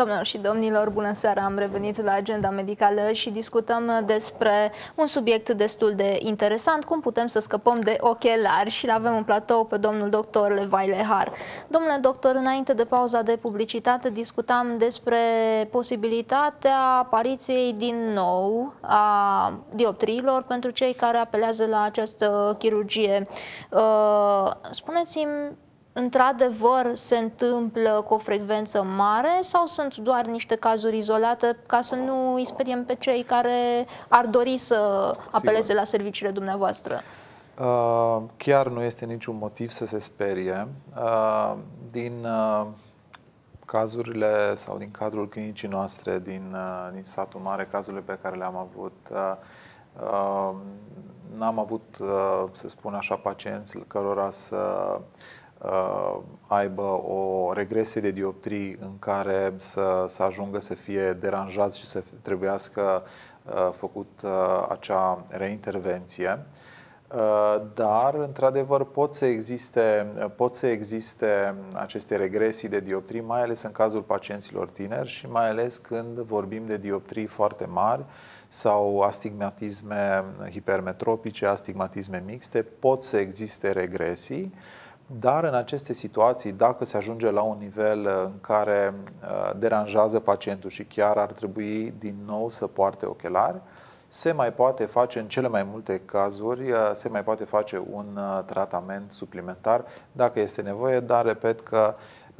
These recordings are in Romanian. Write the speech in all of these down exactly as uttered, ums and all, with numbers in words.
Doamnelor și domnilor, bună seara! Am revenit la Agenda Medicală și discutăm despre un subiect destul de interesant, cum putem să scăpăm de ochelari, și l-avem în platou pe domnul doctor Levai Lehar. Domnule doctor, înainte de pauza de publicitate discutam despre posibilitatea apariției din nou a dioptriilor pentru cei care apelează la această chirurgie. Spuneți-mi, într-adevăr se întâmplă cu o frecvență mare sau sunt doar niște cazuri izolate, ca să nu îi speriem pe cei care ar dori să apeleze Sigur. la serviciile dumneavoastră? Uh, chiar nu este niciun motiv să se sperie. Uh, din uh, cazurile sau din cadrul clinicii noastre din, uh, din satul mare, cazurile pe care le-am avut, uh, uh, n-am avut, uh, să spun așa, pacienți cărora să Uh, aibă o regresie de dioptrii în care să, să ajungă să fie deranjați și să trebuiască uh, făcut uh, acea reintervenție. Uh, dar, într-adevăr, pot să existe, pot să existe aceste regresii de dioptrii, mai ales în cazul pacienților tineri și mai ales când vorbim de dioptrii foarte mari sau astigmatisme hipermetropice, astigmatisme mixte, pot să existe regresii. Dar în aceste situații, dacă se ajunge la un nivel în care deranjează pacientul și chiar ar trebui din nou să poarte ochelari, se mai poate face, în cele mai multe cazuri, se mai poate face un tratament suplimentar dacă este nevoie, dar repet că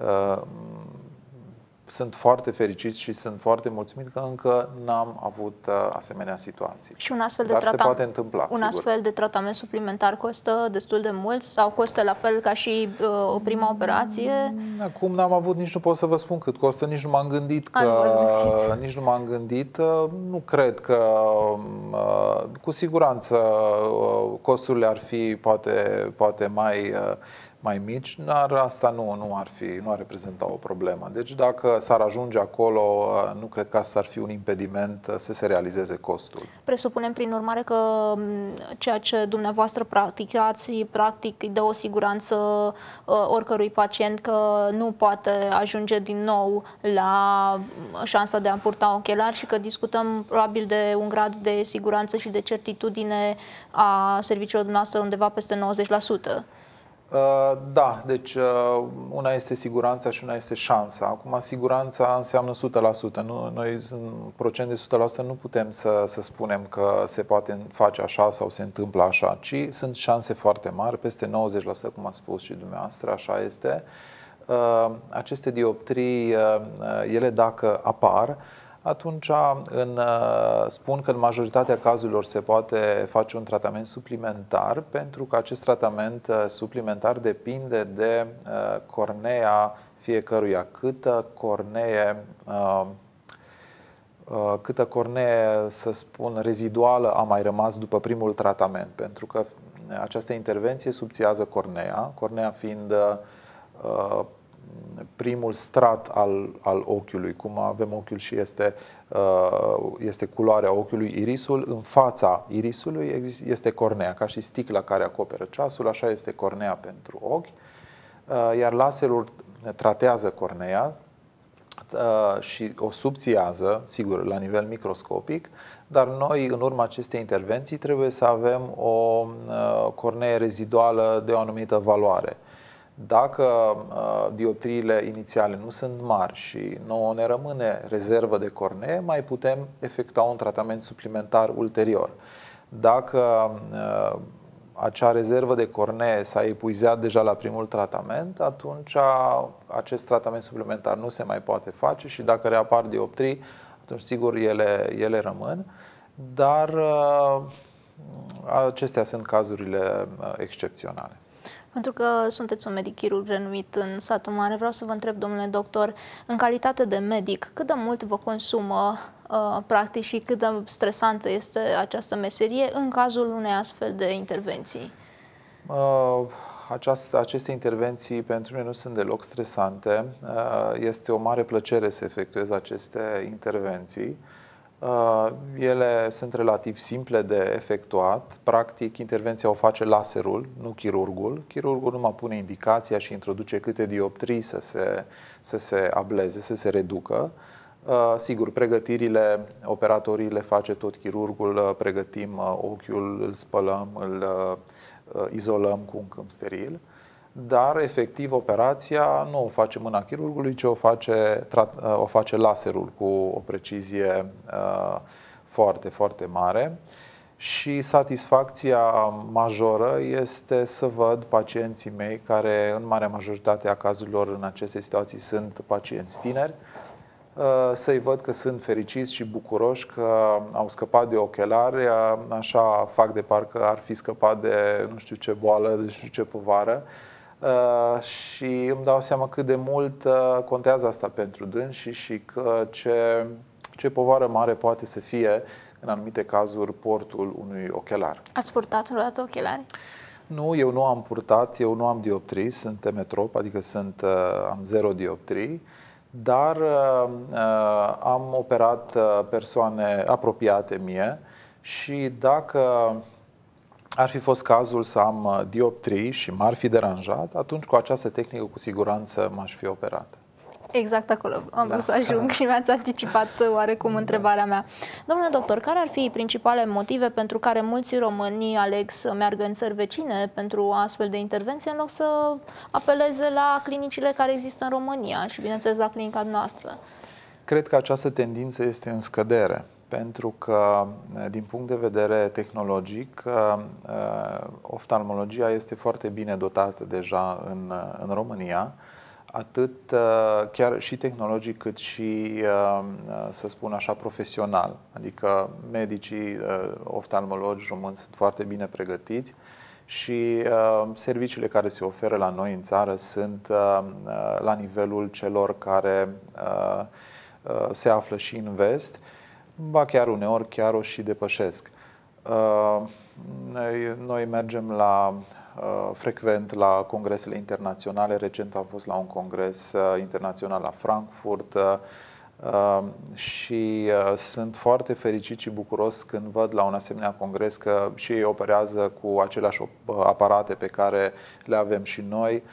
sunt foarte fericit și sunt foarte mulțumit că încă n-am avut asemenea situații. Și un astfel de Dar se poate întâmpla, un sigur. astfel de tratament suplimentar costă destul de mult sau costă la fel ca și uh, o prima operație? Acum n-am avut, nici nu pot să vă spun cât costă, nici nu m-am gândit că nici nu m-am gândit. Nu cred că cu siguranță costurile ar fi poate poate mai mai mici, dar asta nu, nu ar fi, nu ar reprezenta o problemă. Deci dacă s-ar ajunge acolo, nu cred că asta ar fi un impediment să se realizeze costul. Presupunem prin urmare că ceea ce dumneavoastră practicați, practic îi dă o siguranță oricărui pacient că nu poate ajunge din nou la șansa de a purta ochelari și că discutăm probabil de un grad de siguranță și de certitudine a serviciilor dumneavoastră undeva peste nouăzeci la sută. Da, deci una este siguranța și una este șansa. Acum, siguranța înseamnă o sută la sută. Nu, noi, în procent de o sută la sută, nu putem să, să spunem că se poate face așa sau se întâmplă așa, ci sunt șanse foarte mari, peste nouăzeci la sută, cum a spus și dumneavoastră, așa este. Aceste dioptrii, ele dacă apar, atunci în, spun că în majoritatea cazurilor se poate face un tratament suplimentar, pentru că acest tratament suplimentar depinde de cornea fiecăruia, câtă cornee, câtă cornee, să spun, reziduală a mai rămas după primul tratament, pentru că această intervenție subțiază cornea, cornea fiind primul strat al, al ochiului, cum avem ochiul și este, este culoarea ochiului, irisul. În fața irisului este cornea, ca și sticla care acoperă ceasul, așa este cornea pentru ochi, iar laserul tratează cornea și o subțiază, sigur, la nivel microscopic, dar noi, în urma acestei intervenții, trebuie să avem o cornee reziduală de o anumită valoare. Dacă uh, dioptriile inițiale nu sunt mari și nouă ne rămâne rezervă de cornee, mai putem efectua un tratament suplimentar ulterior. Dacă uh, acea rezervă de cornee s-a epuizat deja la primul tratament, atunci acest tratament suplimentar nu se mai poate face și dacă reapar dioptrii, atunci sigur ele, ele rămân, dar uh, acestea sunt cazurile uh, excepționale. Pentru că sunteți un medic chirurg renumit în satul mare, vreau să vă întreb, domnule doctor, în calitate de medic, cât de mult vă consumă uh, practic și cât de stresantă este această meserie în cazul unei astfel de intervenții? Uh, această, aceste intervenții pentru mine nu sunt deloc stresante. Uh, este o mare plăcere să efectuez aceste intervenții. Ele sunt relativ simple de efectuat. Practic, intervenția o face laserul, nu chirurgul. Chirurgul numai pune indicația și introduce câte dioptrii să se, să se ableze, să se reducă. Sigur, pregătirile, operatorii le face tot chirurgul, pregătim ochiul, îl spălăm, îl izolăm cu un câmp steril, dar efectiv operația nu o face mâna chirurgului, ci o face, o face laserul cu o precizie foarte, foarte mare. Și satisfacția majoră este să văd pacienții mei, care în marea majoritate a cazurilor în aceste situații sunt pacienți tineri, să-i văd că sunt fericiți și bucuroși că au scăpat de ochelari, așa fac de parcă ar fi scăpat de nu știu ce boală, de nu știu ce povară. Și îmi dau seama cât de mult contează asta pentru dânsi și că ce, ce povară mare poate să fie în anumite cazuri portul unui ochelar. Ați purtat vreodată ochelari? Nu, eu nu am purtat, eu nu am dioptrii, sunt emetrop, adică sunt, am zero dioptrii, dar uh, am operat persoane apropiate mie și dacă ar fi fost cazul să am dioptrii și m-ar fi deranjat, atunci cu această tehnică cu siguranță m-aș fi operat. Exact acolo am vrut să ajung și mi-ați anticipat oarecum întrebarea mea. Domnule doctor, care ar fi principale motive pentru care mulți români aleg să meargă în țări vecine pentru astfel de intervenție în loc să apeleze la clinicile care există în România și, bineînțeles, la clinica noastră? Cred că această tendință este în scădere, pentru că, din punct de vedere tehnologic, oftalmologia este foarte bine dotată deja în, în România, atât chiar și tehnologic, cât și, să spun așa, profesional. Adică medicii oftalmologi români sunt foarte bine pregătiți și serviciile care se oferă la noi în țară sunt la nivelul celor care se află și în vest, ba chiar uneori chiar o și depășesc. Noi, noi mergem la frecvent la congresele internaționale. Recent am fost la un congres internațional la Frankfurt și sunt foarte fericit și bucuros când văd la un asemenea congres că și ei operează cu aceleași aparate pe care le avem și noi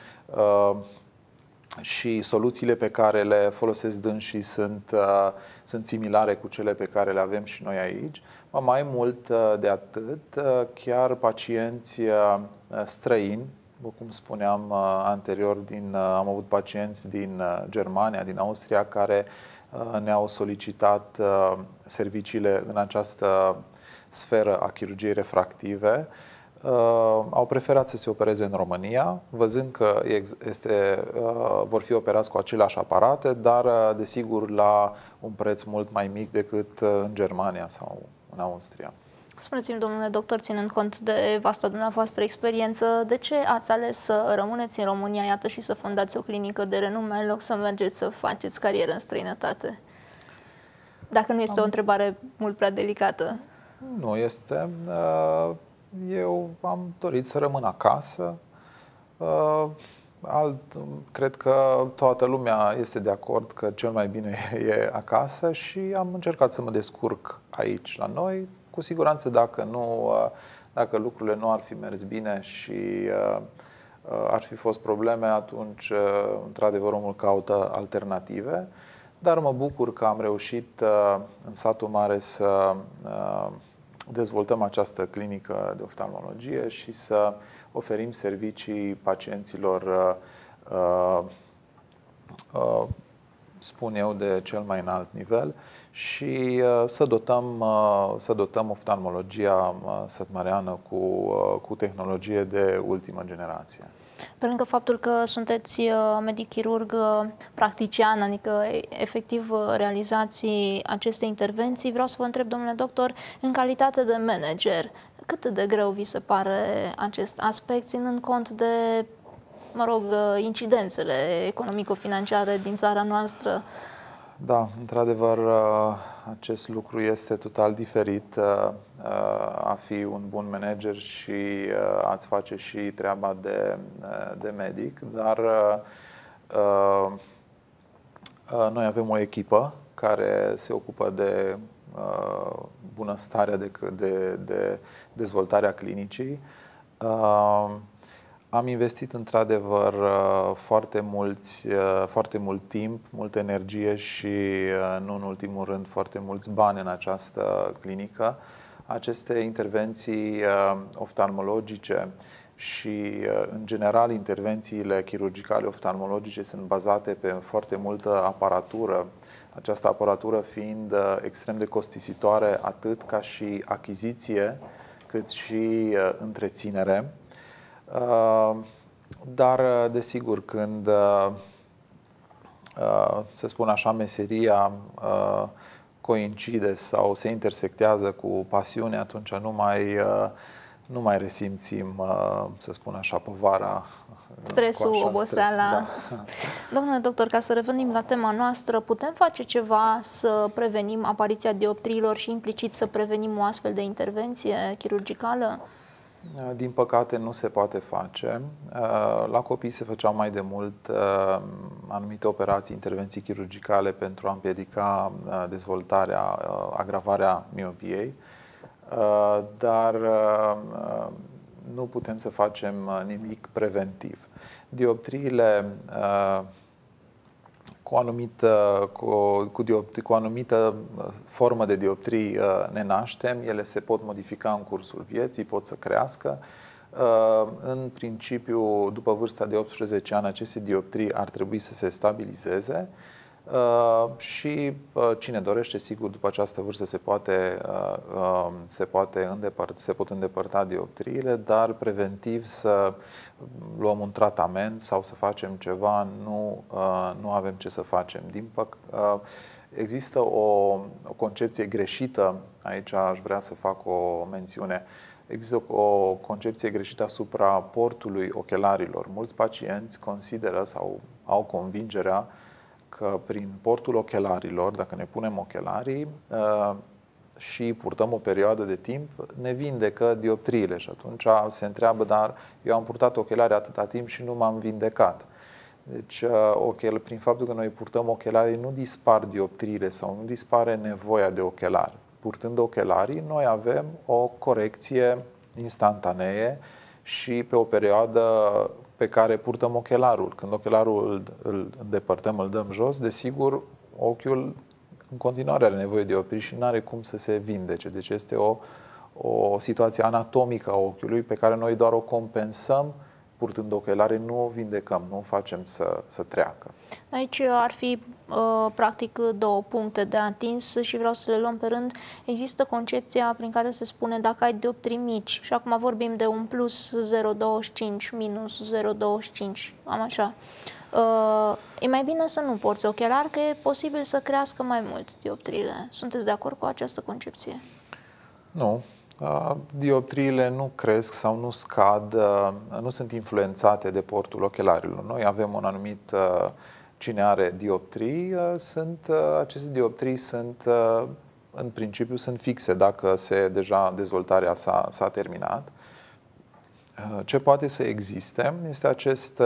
și soluțiile pe care le folosesc dânsii sunt, sunt similare cu cele pe care le avem și noi aici. Mai mult de atât, chiar pacienți străini, cum spuneam anterior, din, am avut pacienți din Germania, din Austria, care ne-au solicitat serviciile în această sferă a chirurgiei refractive. Au preferat să se opereze în România, văzând că este, vor fi operați cu aceleași aparate, dar desigur la un preț mult mai mic decât în Germania sau în Austria. Spuneți-mi, domnule doctor, ținând cont de vasta dumneavoastră experiență, de ce ați ales să rămâneți în România, iată, și să fondați o clinică de renume, în loc să mergeți să faceți carieră în străinătate? Dacă nu este o întrebare mult prea delicată. Nu este. Eu am dorit să rămân acasă. Alt, cred că toată lumea este de acord că cel mai bine e acasă și am încercat să mă descurc aici la noi. Cu siguranță dacă, nu, dacă lucrurile nu ar fi mers bine și ar fi fost probleme, atunci într-adevăr omul caută alternative. Dar mă bucur că am reușit în satul mare să dezvoltăm această clinică de oftalmologie și să oferim servicii pacienților, uh, uh, spun eu, de cel mai înalt nivel și uh, să dotăm, uh, să dotăm oftalmologia uh, sătmareană cu, uh, cu tehnologie de ultimă generație. Pe lângă faptul că sunteți medic-chirurg practician, adică efectiv realizați aceste intervenții, vreau să vă întreb, domnule doctor, în calitate de manager, cât de greu vi se pare acest aspect, ținând cont de, mă rog, incidențele economico-financiare din țara noastră? Da, într-adevăr, acest lucru este total diferit, a fi un bun manager și a-ți face și treaba de, de medic, dar noi avem o echipă care se ocupă de bunăstarea, de, de, de dezvoltarea clinicii. Am investit într-adevăr foarte mulți, foarte mult timp, multă energie și, nu în ultimul rând, foarte mulți bani în această clinică. Aceste intervenții oftalmologice și, în general, intervențiile chirurgicale oftalmologice sunt bazate pe foarte multă aparatură, această aparatură fiind extrem de costisitoare atât ca și achiziție, cât și întreținere. Dar, desigur, când, să spun așa, meseria coincide sau se intersectează cu pasiune, atunci nu mai, nu mai resimțim, să spun așa, povara. Stresul, așa, oboseala. Stres, da. Domnule doctor, ca să revenim la tema noastră, putem face ceva să prevenim apariția dioptriilor și implicit să prevenim o astfel de intervenție chirurgicală? Din păcate nu se poate face. La copii se făceau mai de mult anumite operații, intervenții chirurgicale pentru a împiedica dezvoltarea, agravarea miopiei, dar nu putem să facem nimic preventiv. Dioptriile cu o anumită, cu, cu, dioptri, cu o anumită formă de dioptrii ne naștem, ele se pot modifica în cursul vieții, pot să crească. În principiu, după vârsta de optsprezece ani, aceste dioptrii ar trebui să se stabilizeze și cine dorește, sigur, după această vârstă se poate, se poate îndepărta, se pot îndepărta dioptriile, dar preventiv să luăm un tratament sau să facem ceva, nu, nu avem ce să facem. Din păc, există o, o concepție greșită, aici aș vrea să fac o mențiune, există o concepție greșită asupra portului ochelarilor. Mulți pacienți consideră sau au convingerea că prin portul ochelarilor, dacă ne punem ochelarii și purtăm o perioadă de timp, ne vindecă dioptriile. Și atunci se întreabă, dar eu am purtat ochelari atâta timp și nu m-am vindecat. Deci, prin faptul că noi purtăm ochelarii, nu dispar dioptriile sau nu dispare nevoia de ochelari. Purtând ochelarii, noi avem o corecție instantanee și pe o perioadă pe care purtăm ochelarul. Când ochelarul îl, îl îndepărtăm, îl dăm jos, desigur, ochiul în continuare are nevoie de dioptrii și nu are cum să se vindece. Deci este o, o situație anatomică a ochiului pe care noi doar o compensăm purtând ochelari, nu o vindecăm, nu o facem să, să treacă. Aici ar fi uh, practic două puncte de atins și vreau să le luăm pe rând. Există concepția prin care se spune dacă ai dioptrii mici și acum vorbim de un plus zero virgulă douăzeci și cinci, minus zero virgulă douăzeci și cinci, am așa. Uh, e mai bine să nu porți ochelari, că e posibil să crească mai mult dioptriile. Sunteți de acord cu această concepție? Nu. Dioptriile nu cresc sau nu scad, nu sunt influențate de portul ochelarilor. Noi avem un anumit, cine are dioptrii, sunt, aceste dioptrii sunt, în principiu, sunt fixe dacă se, deja dezvoltarea s-a, s-a terminat. Ce poate să existe este acest,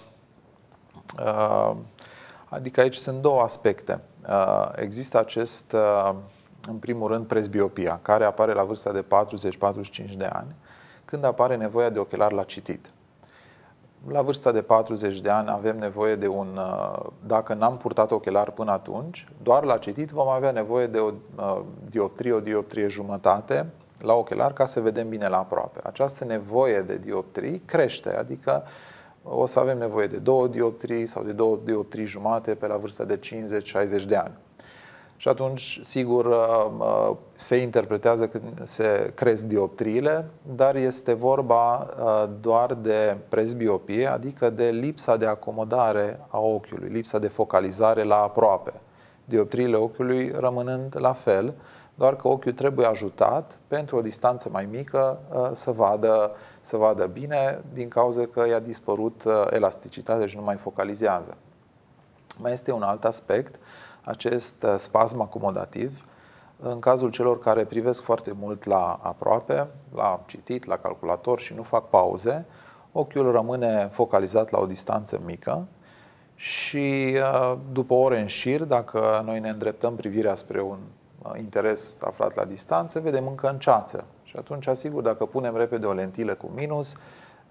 adică aici sunt două aspecte. Există acest, în primul rând, presbiopia, care apare la vârsta de patruzeci patruzeci și cinci de ani, când apare nevoia de ochelari la citit. La vârsta de patruzeci de ani avem nevoie de un, dacă n-am purtat ochelari până atunci, doar la citit vom avea nevoie de o dioptrie, o dioptrie jumătate la ochelar ca să vedem bine la aproape. Această nevoie de dioptrii crește, adică o să avem nevoie de două dioptrii sau de două dioptrii jumate pe la vârsta de cincizeci șaizeci de ani. Și atunci, sigur, se interpretează că se cresc dioptriile, dar este vorba doar de presbiopie, adică de lipsa de acomodare a ochiului, lipsa de focalizare la aproape. Dioptriile ochiului rămânând la fel, doar că ochiul trebuie ajutat pentru o distanță mai mică să vadă, să vadă bine, din cauza că i-a dispărut elasticitatea și nu mai focalizează. Mai este un alt aspect, acest spasm acomodativ, în cazul celor care privesc foarte mult la aproape, la citit, la calculator și nu fac pauze, ochiul rămâne focalizat la o distanță mică și după ore în șir, dacă noi ne îndreptăm privirea spre un interes aflat la distanță, vedem încă în ceață. Și atunci, asigur, dacă punem repede o lentilă cu minus,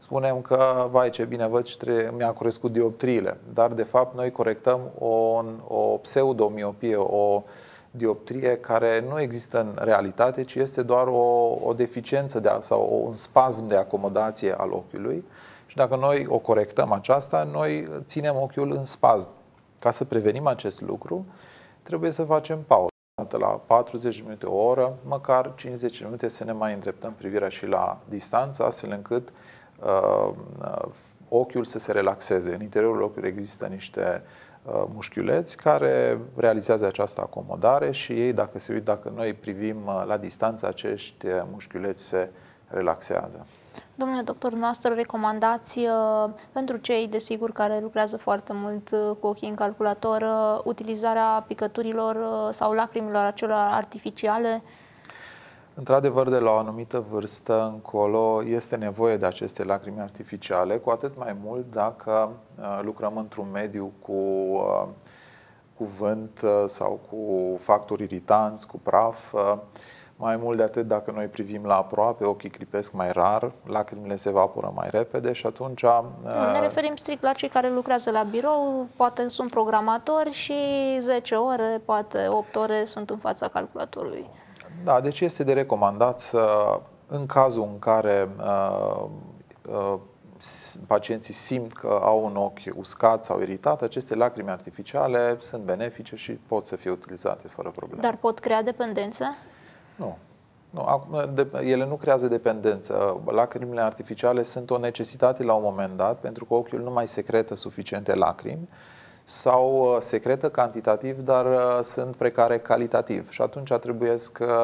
spunem că, vai ce bine văd și mi-a crescut dioptriile, dar de fapt noi corectăm o, o pseudomiopie, o dioptrie care nu există în realitate, ci este doar o, o deficiență de, sau un spasm de acomodație al ochiului. Și dacă noi o corectăm aceasta, noi ținem ochiul în spasm. Ca să prevenim acest lucru, trebuie să facem pauză. La patruzeci de minute, o oră, măcar cincizeci de minute să ne mai îndreptăm privirea și la distanță, astfel încât uh, ochiul să se relaxeze. În interiorul ochiului există niște uh, mușchiuleți care realizează această acomodare și ei, dacă se uită, dacă noi privim uh, la distanță, acești mușchiuleți se relaxează. Domnule doctor, noastră recomandați uh, pentru cei, desigur, care lucrează foarte mult uh, cu ochii în calculator, uh, utilizarea picăturilor uh, sau lacrimilor acelor artificiale? Într-adevăr, de la o anumită vârstă încolo este nevoie de aceste lacrimi artificiale, cu atât mai mult dacă uh, lucrăm într-un mediu cu, uh, cu vânt uh, sau cu factori iritanți, cu praf. Uh, Mai mult de atât, dacă noi privim la aproape, ochii clipesc mai rar, lacrimile se evaporă mai repede și atunci... Ne referim strict la cei care lucrează la birou, poate sunt programatori și zece ore, poate opt ore sunt în fața calculatorului. Da, deci este de recomandat să, în cazul în care uh, uh, pacienții simt că au un ochi uscat sau iritat, aceste lacrimi artificiale sunt benefice și pot să fie utilizate fără probleme. Dar pot crea dependență? Nu. Nu, ele nu creează dependență. Lacrimile artificiale sunt o necesitate la un moment dat, pentru că ochiul nu mai secretă suficiente lacrimi sau secretă cantitativ, dar sunt precare calitativ. Și atunci trebuie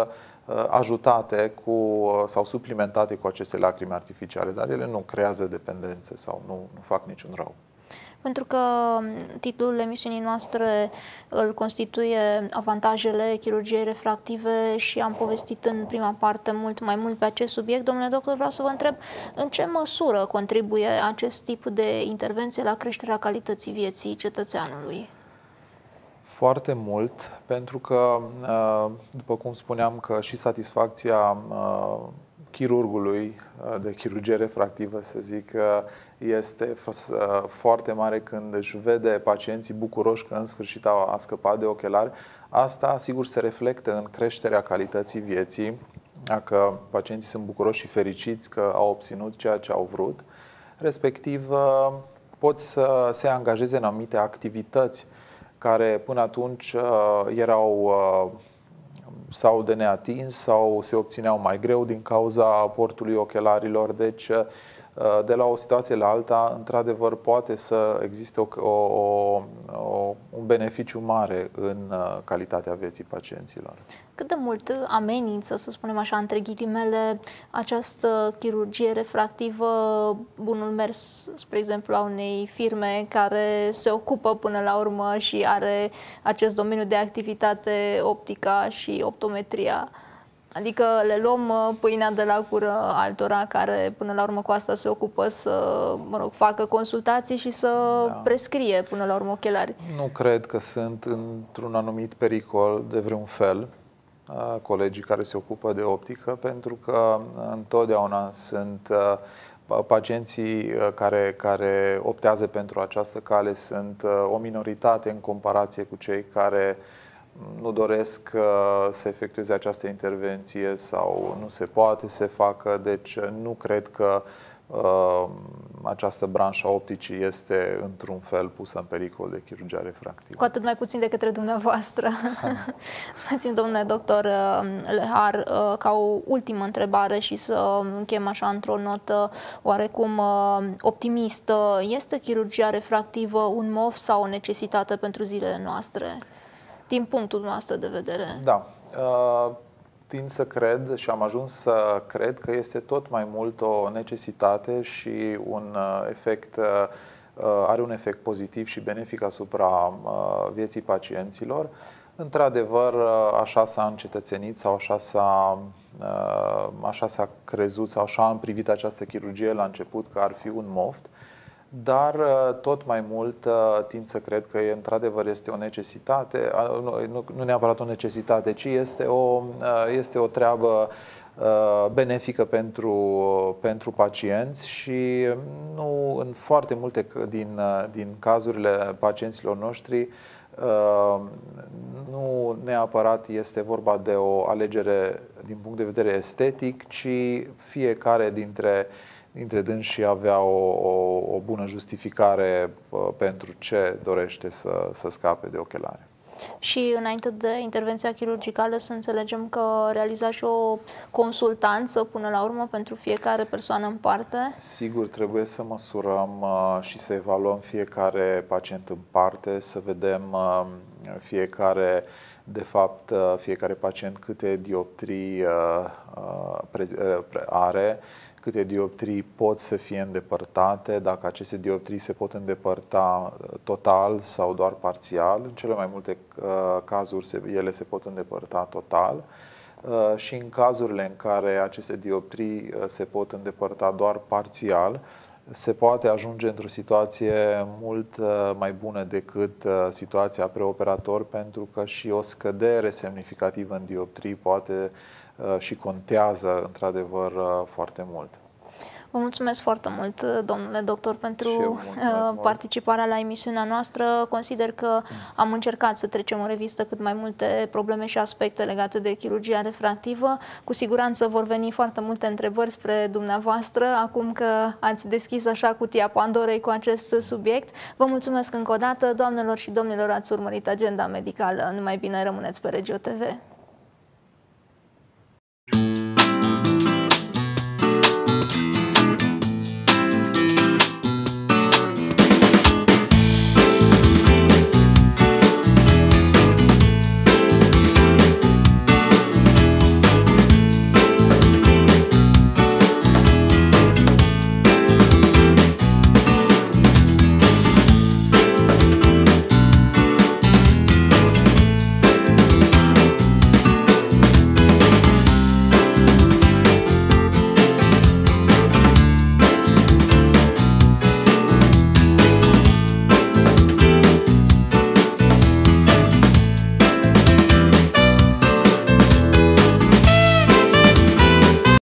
ajutate cu, sau suplimentate cu aceste lacrimi artificiale, dar ele nu creează dependențe sau nu, nu fac niciun rău. Pentru că titlul emisiunii noastre îl constituie avantajele chirurgiei refractive și am povestit în prima parte mult mai mult pe acest subiect. Domnule doctor, vreau să vă întreb în ce măsură contribuie acest tip de intervenție la creșterea calității vieții cetățeanului? Foarte mult, pentru că, după cum spuneam, că și satisfacția chirurgului de chirurgie refractivă, să zic, este foarte mare când își vede pacienții bucuroși că în sfârșit a scăpat de ochelari. Asta, sigur, se reflectă în creșterea calității vieții, dacă pacienții sunt bucuroși și fericiți că au obținut ceea ce au vrut, respectiv pot să se angajeze în anumite activități care până atunci erau sau de neatins sau se obțineau mai greu din cauza aportului ochelarilor. Deci, de la o situație la alta, într-adevăr, poate să existe o, o, o, un beneficiu mare în calitatea vieții pacienților. Cât de mult amenință, să spunem așa, între ghilimele, această chirurgie refractivă bunul mers, spre exemplu, a unei firme care se ocupă până la urmă și are acest domeniu de activitate, optica și optometria? Adică le luăm pâinea de la gură altora care până la urmă cu asta se ocupă să, mă rog, facă consultații și să da. prescrie până la urmă ochelari. Nu cred că sunt într-un anumit pericol de vreun fel colegii care se ocupă de optică, pentru că întotdeauna sunt pacienții care, care optează pentru această cale, sunt o minoritate în comparație cu cei care nu doresc să efectueze această intervenție sau nu se poate să se facă. Deci nu cred că uh, această branșă a opticii este într-un fel pusă în pericol de chirurgia refractivă. Cu atât mai puțin de către dumneavoastră. Spuneți-mi, domnule doctor Lehar, ca o ultimă întrebare și să închem așa într-o notă oarecum optimistă, este chirurgia refractivă un mof sau o necesitate pentru zilele noastre? Din punctul nostru de vedere. Da. Uh, tind să cred și am ajuns să cred că este tot mai mult o necesitate și un efect, uh, are un efect pozitiv și benefic asupra uh, vieții pacienților. Într-adevăr, așa s-a încetățenit sau așa s-a, uh, așa s-a crezut sau așa am privit această chirurgie la început că ar fi un moft. Dar tot mai mult tind să cred că într-adevăr este o necesitate, nu, nu neapărat o necesitate, ci este o, este o treabă benefică pentru, pentru pacienți și nu, în foarte multe din, din cazurile pacienților noștri nu neapărat este vorba de o alegere din punct de vedere estetic, ci fiecare dintre, dintre dânsii avea o, o, o bună justificare pentru ce dorește să, să scape de ochelare. Și înainte de intervenția chirurgicală să înțelegem că realiza și o consultanță până la urmă pentru fiecare persoană în parte? Sigur, trebuie să măsurăm și să evaluăm fiecare pacient în parte, să vedem fiecare, de fapt, fiecare pacient câte dioptrii are, câte dioptrii pot să fie îndepărtate, dacă aceste dioptrii se pot îndepărta total sau doar parțial. În cele mai multe cazuri ele se pot îndepărta total și în cazurile în care aceste dioptrii se pot îndepărta doar parțial, se poate ajunge într-o situație mult mai bună decât situația preoperator, pentru că și o scădere semnificativă în dioptrii poate și contează într-adevăr foarte mult. Vă mulțumesc foarte mult, domnule doctor, pentru participarea la emisiunea noastră. Consider că am încercat să trecem în revistă cât mai multe probleme și aspecte legate de chirurgia refractivă. Cu siguranță vor veni foarte multe întrebări spre dumneavoastră, acum că ați deschis așa cutia Pandorei cu acest subiect. Vă mulțumesc încă o dată, doamnelor și domnilor, ați urmărit Agenda Medicală. Numai bine, rămâneți pe Regio T V.